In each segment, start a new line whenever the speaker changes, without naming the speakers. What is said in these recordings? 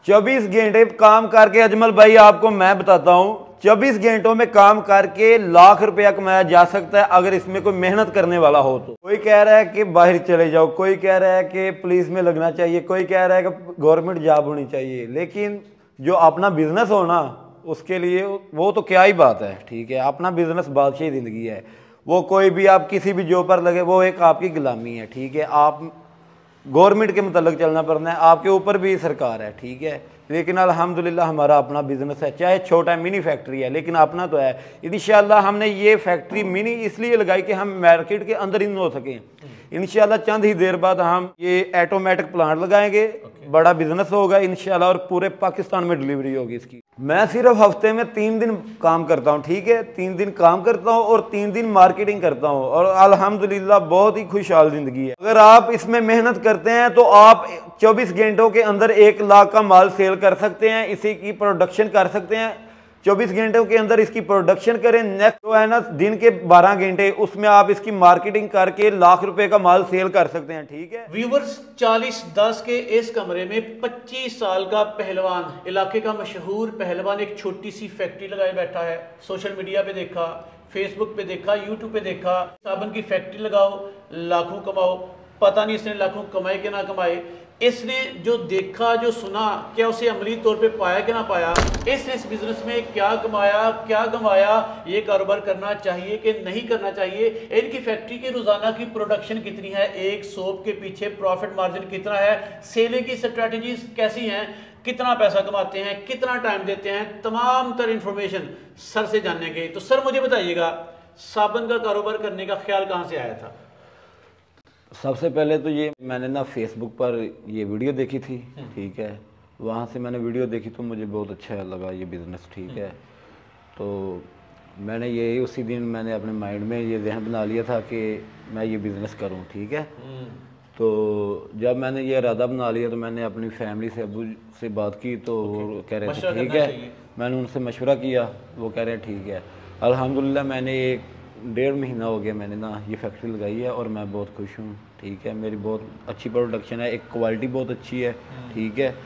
24 घंटे काम करके अजमल भाई आपको मैं बताता हूँ, 24 घंटों में काम करके लाख रुपया कमाया जा सकता है अगर इसमें कोई मेहनत करने वाला हो तो। कोई कह रहा है कि बाहर चले जाओ, कोई कह रहा है कि पुलिस में लगना चाहिए, कोई कह रहा है कि गवर्नमेंट जॉब होनी चाहिए, लेकिन जो अपना बिजनेस हो ना उसके लिए वो तो क्या ही बात है। ठीक है, अपना बिजनेस बादशाही ज़िंदगी है। वो कोई भी आप किसी भी जॉब पर लगे वो एक आपकी गुलामी है। ठीक है, आप गवर्नमेंट के मतलब चलना पड़ना है, आपके ऊपर भी सरकार है। ठीक है, लेकिन अल्हम्दुलिल्लाह हमारा अपना बिजनेस है, चाहे छोटा मिनी फैक्ट्री है लेकिन अपना तो है। इंशाल्लाह हमने ये फैक्ट्री मिनी इसलिए लगाई कि हम मार्केट के अंदर ही हो सकें। इंशाल्लाह चंद ही देर बाद हम ये ऑटोमेटिक प्लांट लगाएंगे, बड़ा बिजनेस होगा इंशाल्लाह और पूरे पाकिस्तान में डिलीवरी होगी इसकी। मैं सिर्फ हफ्ते में 3 दिन काम करता हूँ। ठीक है, 3 दिन काम करता हूँ और 3 दिन मार्केटिंग करता हूँ और अल्हम्दुलिल्लाह बहुत ही खुशहाल जिंदगी है। अगर आप इसमें मेहनत करते हैं तो आप 24 घंटों के अंदर 1 लाख का माल सेल कर सकते हैं, इसी की प्रोडक्शन कर सकते हैं। 24 घंटों के अंदर इसकी प्रोडक्शन करें, नेक्स्ट जो है ना दिन के 12 घंटे उसमें आप इसकी मार्केटिंग करके लाख रुपए का माल सेल कर सकते हैं। ठीक है
व्यूवर्स, 40-10 के इस कमरे में 25 साल का पहलवान, इलाके का मशहूर पहलवान, एक छोटी सी फैक्ट्री लगाए बैठा है। सोशल मीडिया पे देखा, फेसबुक पे देखा, यूट्यूब पे देखा, साबुन की फैक्ट्री लगाओ लाखों कमाओ। पता नहीं इसने लाखों कमाए कि ना कमाए, इसने जो देखा जो सुना क्या उसे अमली तौर पे पाया कि ना पाया, इसने इस बिजनेस में क्या कमाया क्या गंवाया, ये कारोबार करना चाहिए कि नहीं करना चाहिए, इनकी फैक्ट्री की रोजाना की प्रोडक्शन कितनी है, एक सोप के पीछे प्रॉफिट मार्जिन कितना है, सेलिंग की स्ट्रेटजीज कैसी हैं, कितना पैसा कमाते हैं, कितना टाइम देते हैं, तमाम तर इंफॉर्मेशन सर से जानने के। तो सर मुझे बताइएगा, साबुन का कारोबार करने का ख्याल कहाँ से आया था?
सबसे पहले तो ये मैंने ना फेसबुक पर ये वीडियो देखी थी। ठीक है, वहाँ से मैंने वीडियो देखी तो मुझे बहुत अच्छा लगा ये बिज़नेस। ठीक है, तो मैंने ये उसी दिन मैंने अपने माइंड में ये ज़हन बना लिया था कि मैं ये बिज़नेस करूँ। ठीक है, तो जब मैंने ये इरादा बना लिया तो मैंने अपनी फैमिली से, अबू से बात की तो वो कह रहे थे ठीक है। मैंने उनसे मशवरा किया, वो कह रहे हैं ठीक है। अल्हम्दुलिल्लाह मैंने 1.5 महीना हो गया मैंने ना ये फैक्ट्री लगाई है और मैं बहुत खुश हूँ। ठीक है, मेरी बहुत अच्छी प्रोडक्शन है, एक क्वालिटी बहुत अच्छी है। ठीक है,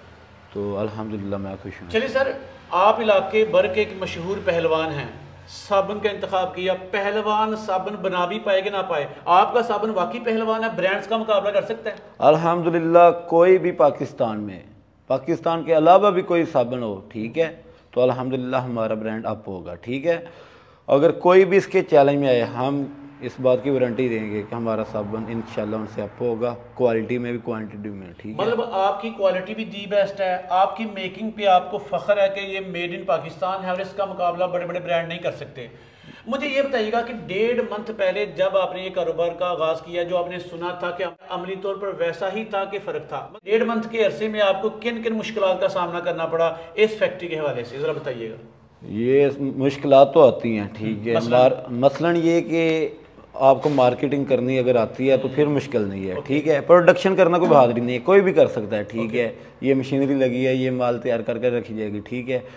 तो अल्हम्दुलिल्लाह मैं खुश हूँ।
चलिए सर, आप इलाके भर के एक मशहूर पहलवान हैं, साबुन का इंतखाब किया, पहलवान साबुन बना भी पाए कि ना पाए, आपका साबुन वाकई पहलवान है, ब्रांड्स का मुकाबला कर सकता है?
अल्हम्दुलिल्लाह कोई भी पाकिस्तान में, पाकिस्तान के अलावा भी कोई साबुन हो, ठीक है, तो अल्हम्दुलिल्लाह हमारा ब्रांड अप होगा। ठीक है, अगर कोई भी इसके चैलेंज में आए, हम इस बात की वारंटी देंगे कि हमारा साबुन इंशाल्लाह उनसे अप होगा, क्वालिटी में भी क्वांटिटी में। ठीक है, मतलब
आपकी क्वालिटी भी दी बेस्ट है, आपकी मेकिंग पे आपको फख्र है कि ये मेड इन पाकिस्तान है और इसका मुकाबला बड़े बड़े ब्रांड नहीं कर सकते। मुझे ये बताइएगा कि 1.5 मंथ पहले जब आपने ये कारोबार का आगाज किया, जो आपने सुना था कि अमली तौर पर वैसा ही था कि फर्क था, 1.5 मंथ के अरसे में आपको किन किन मुश्किलात का सामना करना पड़ा इस फैक्ट्री के हवाले से जरा बताइएगा।
ये मुश्किलात तो आती हैं। ठीक है, मसलन ये कि आपको मार्केटिंग करनी अगर आती है तो फिर मुश्किल नहीं है। ठीक है, प्रोडक्शन करना कोई बहादुरी नहीं है, कोई भी कर सकता है। ठीक है, ये मशीनरी लगी है, ये माल तैयार करके रखी जाएगी। ठीक है,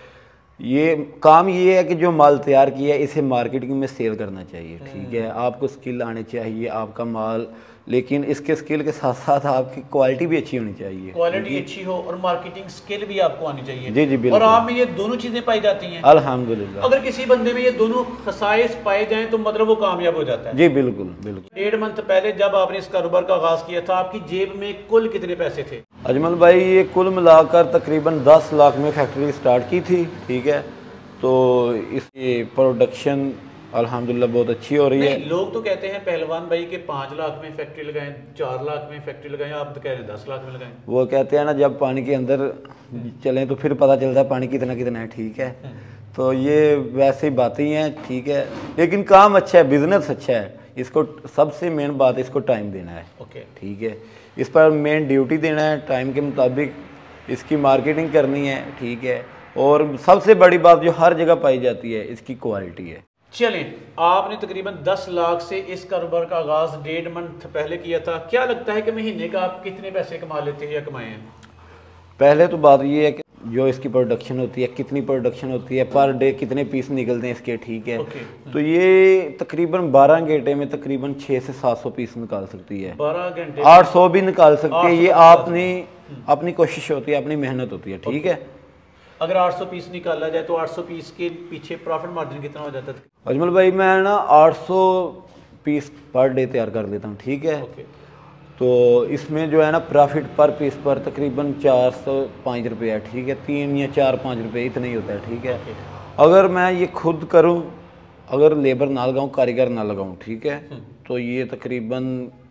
ये काम ये है कि जो माल तैयार किया है इसे मार्केटिंग में सेल करना चाहिए। ठीक है, आपको स्किल आने चाहिए, आपका माल, लेकिन इसके स्किल के साथ साथ आपकी क्वालिटी भी अच्छी होनी चाहिए,
क्वालिटी अच्छी हो और मार्केटिंग स्किल भी आपको आनी चाहिए।
जी जी बिल्कुल,
और आप में ये दोनों चीजें पाई जाती हैं
अल्हम्दुलिल्लाह।
अगर किसी बंदे में ये दोनों खसाइस पाए जाएं तो मतलब वो कामयाब हो जाता है।
जी बिल्कुल बिल्कुल।
1.5 मंथ पहले जब आपने इस कारोबार का आगाज किया था, आपकी जेब में कुल कितने पैसे थे?
अजमल भाई, ये कुल मिलाकर तकरीबन 10 लाख में फैक्ट्री स्टार्ट की थी। ठीक है, तो इसकी प्रोडक्शन अल्हम्दुलिल्लाह बहुत अच्छी हो रही है।
लोग तो कहते हैं पहलवान भाई के 5 लाख में फैक्ट्री लगाएं, 4 लाख में फैक्ट्री लगाएं, आप तो कह रहे हैं 10 लाख में लगाएं।
वो कहते हैं ना, जब पानी के अंदर चलें तो फिर पता चलता है पानी कितना कितना है। ठीक है, तो ये वैसे ही बातें ही हैं। ठीक है, लेकिन काम अच्छा है, बिजनेस अच्छा है, इसको सबसे मेन बात है इसको टाइम देना है।
ओके,
ठीक है, इस पर मेन ड्यूटी देना है, टाइम के मुताबिक इसकी मार्केटिंग करनी है। ठीक है, और सबसे बड़ी बात जो हर जगह पाई जाती है, इसकी क्वालिटी है।
चलें, आपने तकरीबन 10 लाख से इस कारोबार का आगाज 1.5 मंथ पहले किया था, क्या लगता है कि महीने का आप कितने पैसे कमा लेते हैं या कमाए हैं?
पहले तो बात ये है कि जो इसकी प्रोडक्शन होती है, कितनी प्रोडक्शन होती है, पर डे कितने पीस निकलते हैं इसके, ठीक है। तो ये तकरीबन 12 घंटे में तकरीबन 600 से 700 पीस निकाल सकती है,
12 घंटे
800 भी निकाल सकती है। ये आपने अपनी कोशिश होती है, अपनी मेहनत होती है, ठीक है।
अगर 800 पीस निकाला जाए तो 800 पीस के पीछे प्रॉफिट मार्जिन कितना हो जाता है?
अजमल भाई मैं ना 800 पीस पर डे तैयार कर लेता हूँ, ठीक है। तो इसमें जो है ना प्रॉफिट पर पीस पर तकरीबन 405 रुपये है, ठीक है। 3 या 4-5 रुपये इतना ही होता है, ठीक है। अगर मैं ये खुद करूँ, अगर लेबर ना लगाऊँ, कारीगर ना लगाऊँ, ठीक है, तो ये तकरीबन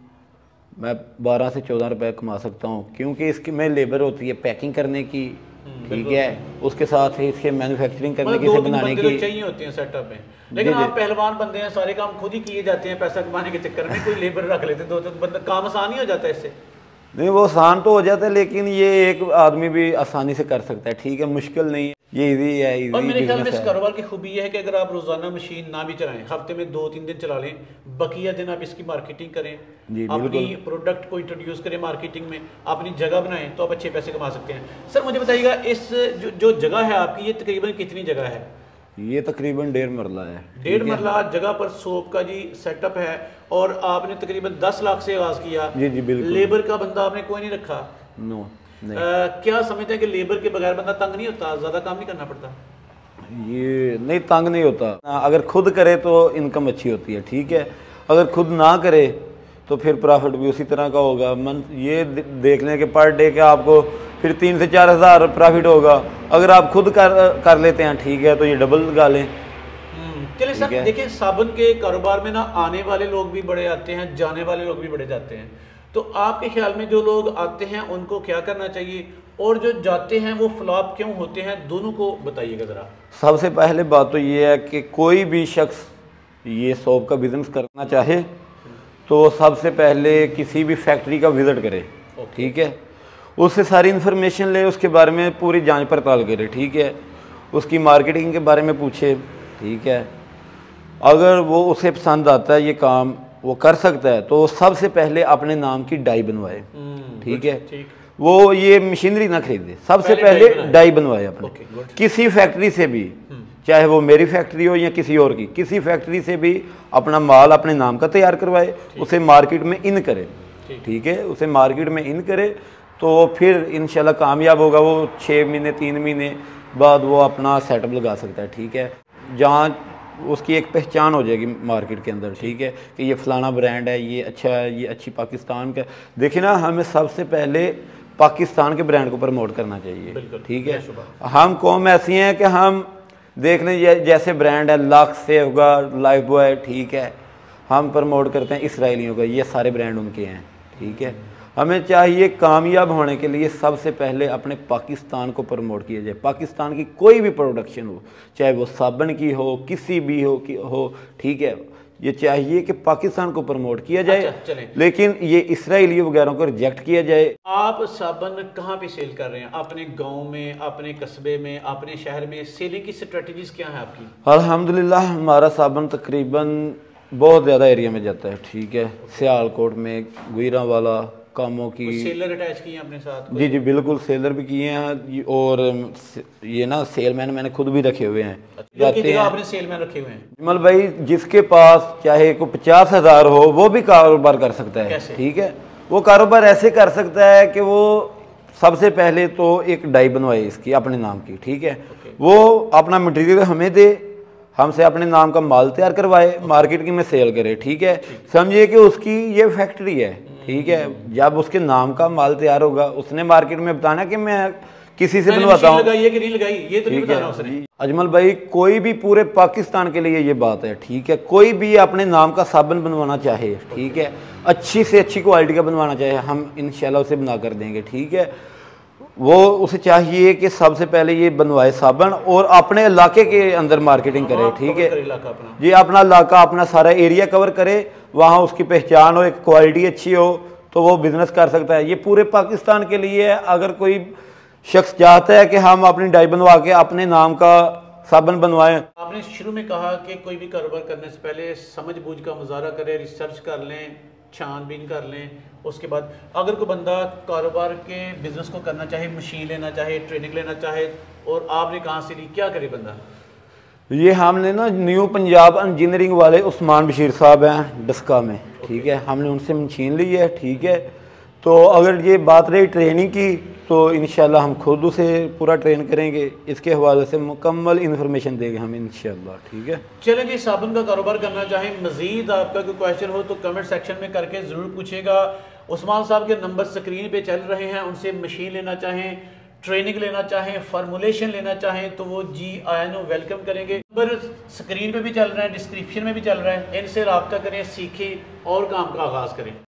मैं 12 से 14 रुपये कमा सकता हूँ, क्योंकि इसकी में लेबर होती है पैकिंग करने की, ठीक है, उसके साथ ही इसके मैन्युफैक्चरिंग करने की, इसे बनाने की
चाहिए होती है सेटअप में। लेकिन आप पहलवान बंदे हैं, सारे काम खुद ही किए जाते हैं पैसा कमाने के चक्कर में, कोई लेबर रख लेते हैं 2-3 बंदा, काम आसान ही हो जाता है इससे।
नहीं, वो आसान तो हो जाता है, लेकिन ये एक आदमी भी आसानी से कर सकता है, ठीक है, मुश्किल नहीं है, ये इजी है, इजी।
और मेरे ख्याल में इस कारोबार की खूबी ये है कि अगर आप रोजाना मशीन ना भी चलाएं, हफ्ते में 2-3 दिन चला लें, बकिया दिन आप इसकी मार्केटिंग करें, अपनी प्रोडक्ट को इंट्रोड्यूस करें मार्केटिंग में, अपनी जगह बनाएं, तो आप अच्छे पैसे कमा सकते हैं। सर मुझे बताइएगा, इस जो जगह है आपकी, ये तकरीबन कितनी जगह है?
ये तकरीबन 1.5 मरला है,
1.5 मरला जगह पर सोप का जी सेटअप है, और आपने तकरीबन 10 लाख से आगाज किया।
जी जी बिल्कुल।
लेबर का बंदा आपने कोई नहीं रखा?
नो नहीं।
क्या समझते हैं कि लेबर के बगैर बंदा तंग नहीं होता, ज्यादा काम नहीं करना पड़ता?
ये नहीं, तंग नहीं होता। अगर खुद करे तो इनकम अच्छी होती है, ठीक है। अगर खुद ना करे तो फिर प्रॉफिट भी उसी तरह का होगा। मन ये देख लें कि पर डे के आपको फिर 3 से 4 हज़ार प्रॉफिट होगा। अगर आप खुद कर लेते हैं, ठीक है, तो ये डबल लगा लें।
चलिए सर, देखिए साबुन के कारोबार में ना आने वाले लोग भी बड़े आते हैं, जाने वाले लोग भी बड़े जाते हैं। तो आपके ख्याल में जो लोग आते हैं उनको क्या करना चाहिए, और जो जाते हैं वो फ्लॉप क्यों होते हैं, दोनों को बताइएगा ज़रा।
सबसे पहले बात तो ये है कि कोई भी शख्स ये सोप का बिजनेस करना चाहे तो सबसे पहले किसी भी फैक्ट्री का विज़िट करे, ठीक है। उससे सारी इन्फॉर्मेशन ले, उसके बारे में पूरी जांच पड़ताल करे, ठीक है। उसकी मार्केटिंग के बारे में पूछे, ठीक है। अगर वो उसे पसंद आता है, ये काम वो कर सकता है, तो सबसे पहले अपने नाम की डाई बनवाए, ठीक है। वो ये मशीनरी ना खरीदे, सबसे पहले डाई बनवाए अपने किसी फैक्ट्री से भी, चाहे वो मेरी फैक्ट्री हो या किसी और की, किसी फैक्ट्री से भी अपना माल अपने नाम का तैयार करवाए, उसे मार्केट में इन करे, ठीक है। उसे मार्केट में इन करे तो फिर इंशाल्लाह कामयाब होगा। वो 6 महीने 3 महीने बाद वो अपना सेटअप लगा सकता है, ठीक है। जहाँ उसकी एक पहचान हो जाएगी मार्केट के अंदर, ठीक है, कि ये फलाना ब्रांड है, ये अच्छा है, ये अच्छी पाकिस्तान का। देखिए ना, हमें सबसे पहले पाकिस्तान के ब्रांड को प्रमोट करना चाहिए, ठीक है। हम कौम ऐसी हैं कि हम देख लें, जैसे ब्रांड है लक्स से होगा, लाइफ बॉय, ठीक है, हम प्रमोट करते हैं इसराइलियों का, ये सारे ब्रांड उनके हैं, ठीक है। हमें चाहिए कामयाब होने के लिए सबसे पहले अपने पाकिस्तान को प्रमोट किया जाए। पाकिस्तान की कोई भी प्रोडक्शन हो, चाहे वो साबुन की हो, किसी भी हो, ठीक है, ये चाहिए कि पाकिस्तान को प्रमोट किया जाए।
अच्छा,
लेकिन ये इसराइली वगैरह को रिजेक्ट किया जाए।
आप साबुन कहाँ पे सेल कर रहे हैं? अपने गांव में, अपने कस्बे में, अपने शहर में? सेलिंग की स्ट्रेटजीज क्या है आपकी?
अल्हम्दुलिल्लाह हमारा साबुन तकरीबन बहुत ज़्यादा एरिया में जाता है, ठीक है। सियालकोट में, गुजरांवाला, कामों की।
सेलर अटैच किए हैं अपने साथ?
जी जी बिल्कुल, सेलर भी किए हैं, और ये ना सेलमैन मैंने खुद भी रखे हुए हैं।
जाते हैं आपने सेलमैन रखे हुए हैं?
जमल भाई, जिसके पास चाहे को 50 हज़ार हो वो भी कारोबार कर सकता है, ठीक है। वो कारोबार ऐसे कर सकता है कि वो सबसे पहले तो एक डाई बनवाए इसकी अपने नाम की, ठीक है। वो अपना मटेरियल हमें दे, हमसे अपने नाम का माल तैयार करवाए, मार्केटिंग में सेल करे, ठीक है। समझिए कि उसकी ये फैक्ट्री है, ठीक है। जब उसके नाम का माल तैयार होगा, उसने मार्केट में बताना कि मैं किसी से बनवाता हूँ,
ये तो नहीं बताना उसने।
अजमल भाई, कोई भी पूरे पाकिस्तान के लिए ये बात है, ठीक है। कोई भी अपने नाम का साबुन बनवाना चाहे, ठीक है, अच्छी से अच्छी क्वालिटी का बनवाना चाहे, हम इंशाल्लाह उसे बना कर देंगे, ठीक है। वो उसे चाहिए कि सबसे पहले ये बनवाए साबुन और अपने इलाके के अंदर मार्केटिंग करे, ठीक है जी। अपना इलाका, अपना सारा एरिया कवर करे, वहाँ उसकी पहचान हो, एक क्वालिटी अच्छी हो, तो वो बिजनेस कर सकता है। ये पूरे पाकिस्तान के लिए है। अगर कोई शख्स चाहता है कि हम अपनी डाई बनवा के अपने नाम का साबुन बनवाएं।
आपने शुरू में कहा कि कोई भी कारोबार करने से पहले समझ बूझ का मुजाहरा करें, रिसर्च कर लें, छानबीन कर लें। उसके बाद अगर कोई बंदा कारोबार के बिज़नेस को करना चाहे, मशीन लेना चाहे, ट्रेनिंग लेना चाहे, और आपने कहाँ से ली, क्या करे बंदा?
ये हमने ना न्यू पंजाब इंजीनियरिंग वाले उस्मान बशीर साहब हैं डस्का में, ठीक है, हमने उनसे मशीन ली है, ठीक है। तो अगर ये बात रही ट्रेनिंग की तो इंशाल्लाह हम खुद उसे पूरा ट्रेन करेंगे, इसके हवाले से मुकम्मल इन्फॉर्मेशन देंगे हम इंशाल्लाह, ठीक है।
चलें जी, साबुन का कारोबार करना चाहें, मज़ीद आपका कोई क्वेश्चन हो तो कमेंट सेक्शन में करके ज़रूर पूछेगा। उस्मान साहब के नंबर स्क्रीन पे चल रहे हैं, उनसे मशीन लेना चाहें, ट्रेनिंग लेना चाहें, फार्मूलेशन लेना चाहें तो वो जी आयनो वेलकम करेंगे। नंबर स्क्रीन पे भी चल रहा है, डिस्क्रिप्शन में भी चल रहा है, इनसे रब्ता करें, सीखें और काम का आगाज़ करें।